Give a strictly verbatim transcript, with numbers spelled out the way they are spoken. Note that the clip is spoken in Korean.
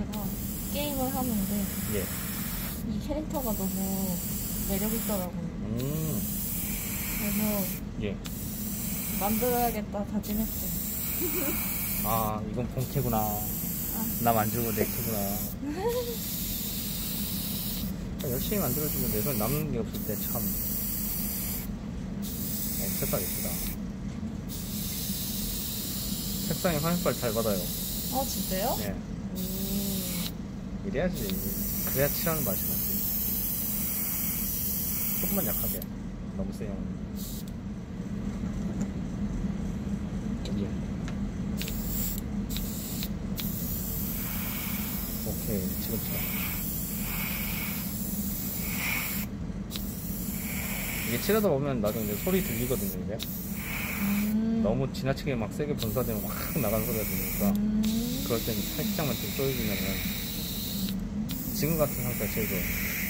제가 게임을 하는데 예. 이 캐릭터가 너무 매력있더라고요. 음. 그래서 예. 만들어야겠다 다짐했어요. 아, 이건 본캐구나. 아. 나 만들고 내 캐구나. 열심히 만들어주면 내 손에 남는 게 없을 때 참. 어, 색깔 예쁘다. 색상이 화면빨 잘 받아요. 아 진짜요? 네. 음. 이래야지. 그래야 칠하는 맛이 나지. 조금만 약하게. 너무 세요. 예. 오케이, 지금처럼. 이게 칠하다 보면 나중에 이제 소리 들리거든요, 이게. 음. 너무 지나치게 막 세게 분사되면 확 나가는 소리가 들리니까. 음. 그럴 때는 살짝만 좀 쪼여주면은 지금 같은 상태가 제일 좋아요.